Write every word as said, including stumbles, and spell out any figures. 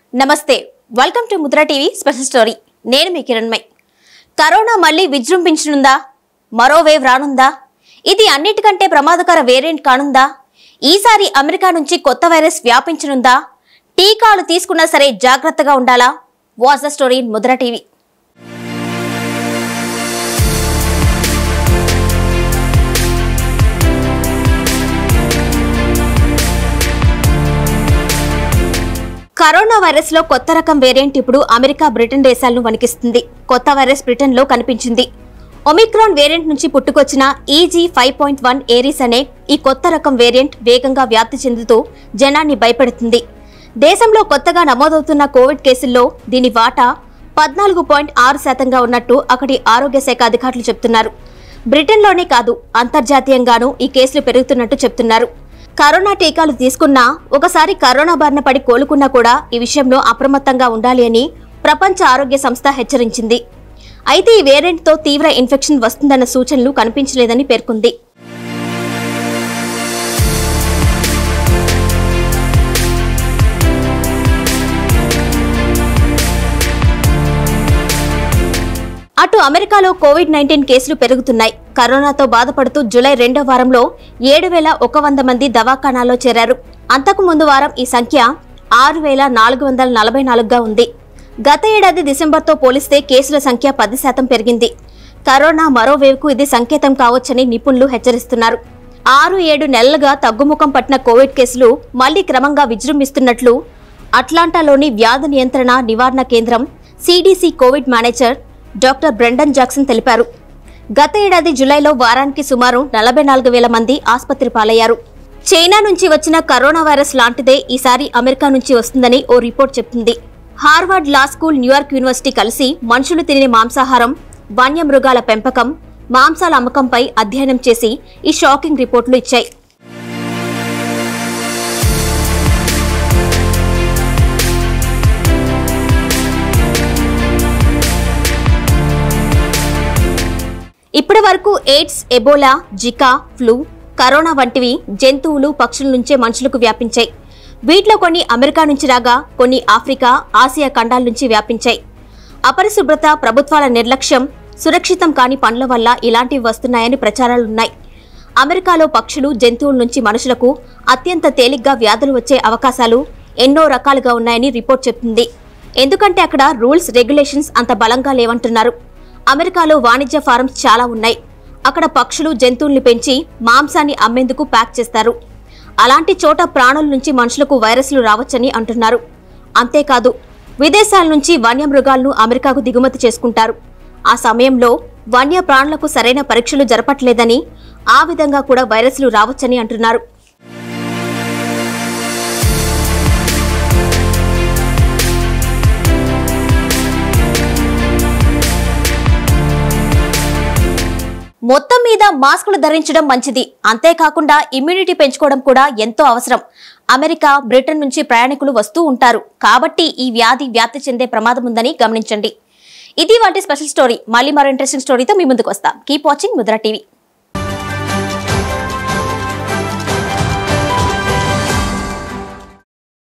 నమస్తే welcome to Mudra TV special story నేను మీ కిరణ్మై కరోనా మళ్ళీ విజృంభించనుందా మరో వేవ్ రానుందా ఇది అన్నిటికంటే ప్రమాదకర వేరియంట్ కానుందా ఈసారి అమెరికా నుంచి కొత్త వైరస్ వ్యాపించనుందా టీకాలు తీసుకున్నా సరే జాగ్రత్తగా ఉండాలా watch the story in Mudra TV corona virus లో కొత్త రకం వేరియంట్ ఇప్పుడు అమెరికా బ్రిటన్ దేశాలను వణికిస్తుంది. కొత్త వైరస్ బ్రిటన్ లో కనిపించింది. ఒమిక్రాన్ వేరియంట్ నుంచి పుట్టుకొచ్చిన EG five point one Eris అనే ఈ కొత్త రకం వేరియంట్ వేగంగా వ్యాప్తి చెందుతూ జనాన్ని భయపెడుతుంది. దేశంలో కొత్తగా నమోదవుతున్న కోవిడ్ కేసుల్లో దీని వాటా పద్నాలుగు పాయింట్ ఆరు శాతంగా ఉన్నట్టు అక్కడి ఆరోగ్య శాఖ అధికారులు చెబుతున్నారు. బ్రిటన్లోనే కాదు అంతర్జాతీయంగానూ ఈ కేసులు పెరుగుతున్నట్టు చెబుతున్నారు. కరోనా టీకాలు తీసుకున్నా ఒకసారి కరోనా బారిన పడి కోలుకున్నా కూడా ఈ విషయంలో అప్రమత్తంగా ఉండాలి అని ప్రపంచ ఆరోగ్య సంస్థ హెచ్చరించింది. అయితే ఈ వేరియంట్ తో తీవ్ర ఇన్ఫెక్షన్ వస్తుందన్న సూచనలు కనిపించలేదని పేర్కొంది. అటు అమెరికాలో కోవిడ్ నైన్టీన్ కేసులు పెరుగుతున్నాయి. కరోనాతో బాధపడుతూ జూలై రెండో వారంలో ఏడు వేల ఒక వంద మంది దవాఖానాల్లో చేరారు. అంతకు ముందు వారం ఈ సంఖ్య ఆరు వేల నాలుగు వందల నలభై నాలుగుగా ఉంది. గత ఏడాది డిసెంబర్తో పోలిస్తే కేసుల సంఖ్య పది శాతం పెరిగింది. కరోనా మరో వేవ్కు ఇది సంకేతం కావచ్చని నిపుణులు హెచ్చరిస్తున్నారు. ఆరు ఏడు నెలలుగా తగ్గుముఖం పట్టిన కోవిడ్ కేసులు మళ్లీ క్రమంగా విజృంభిస్తున్నట్లు అట్లాంటాలోని వ్యాధి నియంత్రణ నివారణ కేంద్రం CDC Covid manager doctor Brendan Jackson తెలిపారు. గత ఏడాది జులైలో వారానికి సుమారు నలభై నాలుగు వేల మంది ఆసుపత్రి పాలయ్యారు. చైనా నుంచి వచ్చిన కరోనా వైరస్ లాంటిదే ఈసారి అమెరికా నుంచి వస్తుందని ఓ రిపోర్ట్ చెప్తుంది. Harvard law school, New York university కలిసి మనుషులు తినే మాంసాహారం, వన్యమృగాల పెంపకం, మాంసాల అమ్మకంపై అధ్యయనం చేసి ఈ షాకింగ్ రిపోర్టులు ఇచ్చాయి. ఇప్పటి వరకు AIDS, Ebola, Zika, flu, corona వంటివి జంతువులు, పక్షుల నుంచే మనుషులకు వ్యాపించాయి. వీటిలో కొన్ని అమెరికా నుంచి రాగా కొన్ని ఆఫ్రికా, ఆసియా ఖండాల నుంచి వ్యాపించాయి. అపరిశుభ్రత, ప్రభుత్వాల నిర్లక్ష్యం, సురక్షితం కాని పనుల వల్ల ఇలాంటివి వస్తున్నాయని ప్రచారాలున్నాయి. అమెరికాలో పక్షులు, జంతువుల నుంచి మనుషులకు అత్యంత తేలిగ్గా వ్యాధులు వచ్చే అవకాశాలు ఎన్నో రకాలుగా ఉన్నాయని రిపోర్ట్ చెప్తుంది. ఎందుకంటే అక్కడ రూల్స్, రెగ్యులేషన్స్ అంత బలంగా లేవంటున్నారు. అమెరికాలో వాణిజ్య ఫార్మ్స్ చాలా ఉన్నాయి. అక్కడ పక్షులు, జంతువుల్ని పెంచి మాంసాన్ని అమ్మేందుకు ప్యాక్ చేస్తారు. అలాంటి చోట ప్రాణుల నుంచి మనుషులకు వైరస్లు రావచ్చని అంటున్నారు. అంతేకాదు విదేశాల నుంచి వన్యమృగాలను అమెరికాకు దిగుమతి చేసుకుంటారు. ఆ సమయంలో వన్య ప్రాణులకు సరైన పరీక్షలు జరపట్లేదని, ఆ విధంగా కూడా వైరస్లు రావచ్చని అంటున్నారు. మొత్తం మీద మాస్కులు ధరించడం మంచిది. అంతేకాకుండా ఇమ్యూనిటీ పెంచుకోవడం కూడా ఎంతో అవసరం. అమెరికా, బ్రిటన్ నుంచి ప్రయాణికులు వస్తూ ఉంటారు కాబట్టి ఈ వ్యాధి వ్యాప్తి చెందే ప్రమాదం ఉందని గమనించండి. ఇది వాటి స్పెషల్ స్టోరీ. మళ్ళీ మరో ఇంట్రెస్టింగ్ స్టోరీతో మీ ముందుకు వస్తాం. Keep watching Mudra TV.